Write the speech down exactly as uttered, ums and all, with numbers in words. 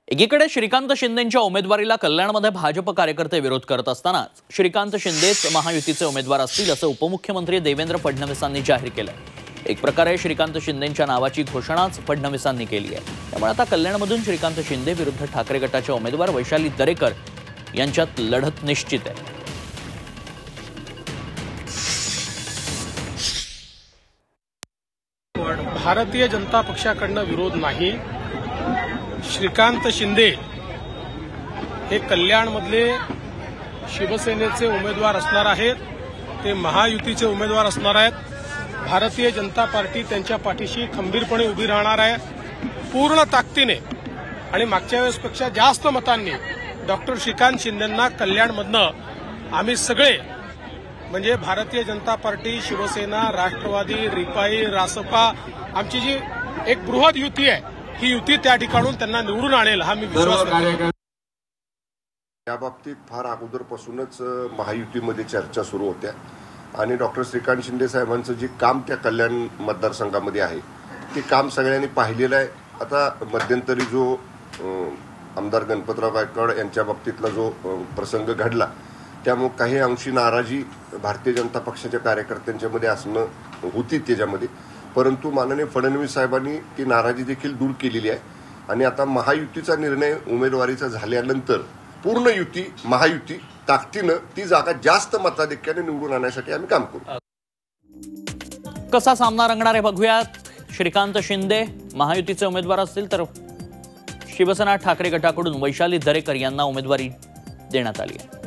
एकीकडे श्रीकांत शिंदेंच्या उमेदवारीला कल्याणमध्ये भाजप कार्यकर्ते विरोध करत असतानाच श्रीकांत शिंदेच महायुतीचे उमेदवार असतील असं उपमुख्यमंत्री देवेंद्र फडणवीसांनी जाहीर केलं। एक प्रकारे श्रीकांत शिंदेंच्या नावाची घोषणाच फडणवीसांनी केली आहे। त्यामुळे आता कल्याणमधून श्रीकांत शिंदे विरुद्ध ठाकरे गटाच्या उमेदवार वैशाली दरेकर यांच्यात लढत निश्चित आहे। भारतीय जनता पक्षाकडनं विरोध नाही। श्रीकांत शिंदे हे कल्याणमधले शिवसेनेचे उमेदवार असणार आहेत, ते महायुतीचे उमेदवार असणार आहेत। भारतीय जनता पार्टी त्यांच्या पाठीशी खंबीरपणे उभी राहणार आहे, पूर्ण ताकदीने आणि मागच्या वेळेसपेक्षा जास्त मतांनी डॉक्टर श्रीकांत शिंदेंना कल्याणमधनं आम्ही सगळे म्हणजे भारतीय जनता पार्टी, शिवसेना, राष्ट्रवादी, रिपाई, रासपा आमची जी एक बृहद युती आहे, ही युती त्या ठिकाणून त्यांना निवडून आणेल हा मी विश्वास करतो। या बाबतीत फार अगोदरपासूनच महायुतीमध्ये चर्चा सुरू होत्या आणि डॉक्टर श्रीकांत शिंदे साहेबांचं जे काम त्या कल्याण मतदारसंघामध्ये आहे ते काम सगळ्यांनी पाहिलेलं आहे। आता मध्यंतरी जो आमदार गणपतराव गायकवाड यांच्या बाबतीतला जो प्रसंग घडला त्यामुळे काही अंशी नाराजी भारतीय जनता पक्षाच्या कार्यकर्त्यांच्यामध्ये असणं होती त्याच्यामध्ये, परंतु माननीय फडणवीस साहेबांनी ती नाराजी देखील दूर केलेली आहे आणि आता महायुतीचा निर्णय उमेदवारीचा झाल्यानंतर पूर्ण युती महायुती ताकदीनं ती जागा जास्त मताधिक्याने निवडून आणण्यासाठी आम्ही काम करू। कसा सामना रंगणार आहे बघूयात। श्रीकांत शिंदे महायुतीचे उमेदवार असतील तर शिवसेना ठाकरे गटाकडून वैशाली दरेकर यांना उमेदवारी देण्यात आली आहे।